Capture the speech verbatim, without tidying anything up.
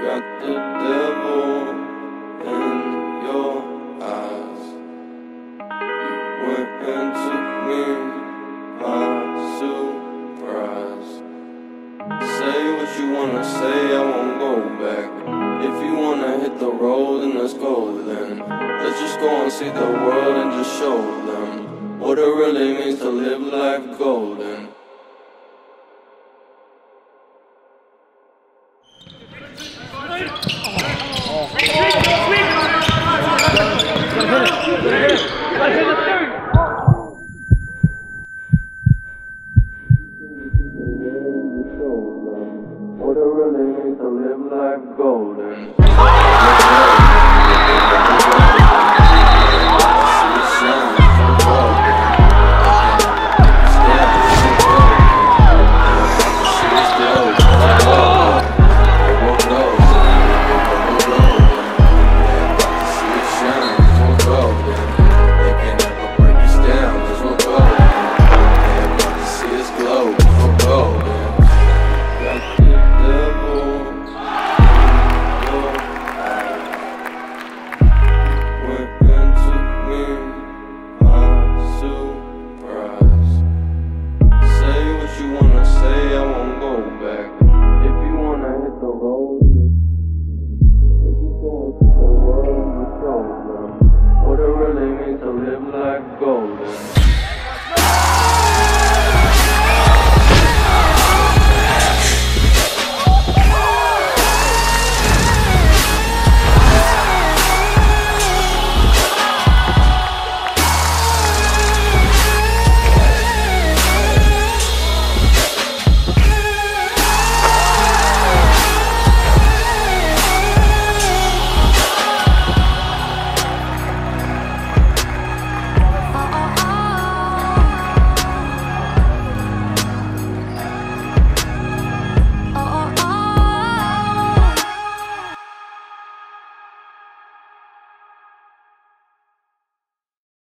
got the devil in your eyes. You went and took me by surprise. Say what you wanna say, I won't go back. If you wanna hit the road, then let's go then. Let's just go and see the world and just show them what it really means to live life golden. What it really means to live life golden.